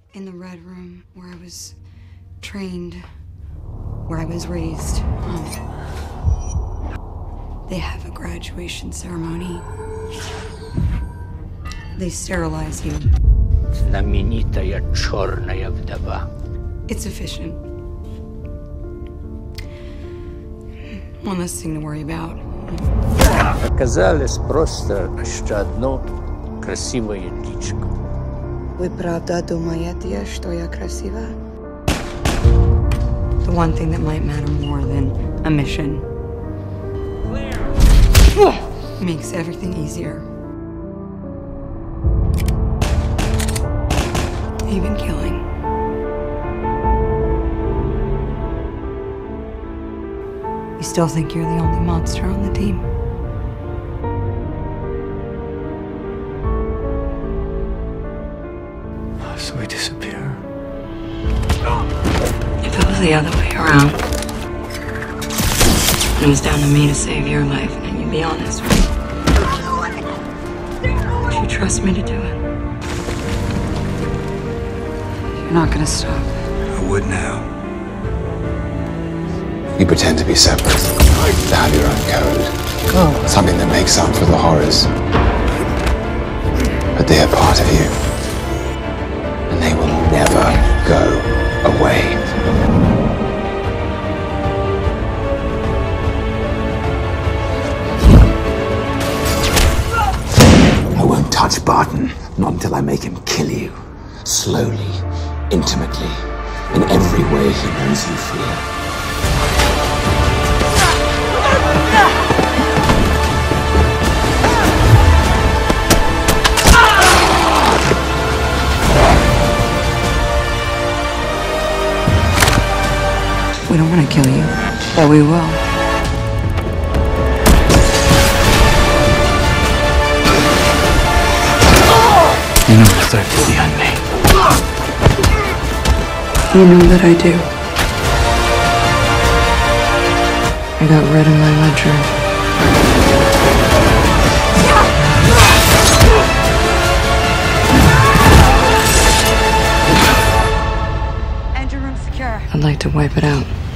in the Red Room, where I was trained, where I was raised. They have a graduation ceremony. They sterilize you. Знаменитая черная вдова. It's efficient. One less thing to worry about. Оказалось просто еще одно красивое личико. Вы правда думаете, что я красива? The one thing that might matter more than a mission. Makes everything easier. Even killing. You still think you're the only monster on the team? So we disappear. If it was the other way around, it was down to me to save your life, and you'd be honest with me. Would you trust me to do it? You're not gonna stop. I would now. You pretend to be separate, to have your own code, something that makes up for the horrors. But they are part of you, and they will never go away. I won't touch Barton, not until I make him kill you. Slowly, intimately, in every way he knows you fear. We don't want to kill you, but we will. You know the threat to the Unmade. You know that I do. I got red in my ledger. Engine room secure. I'd like to wipe it out.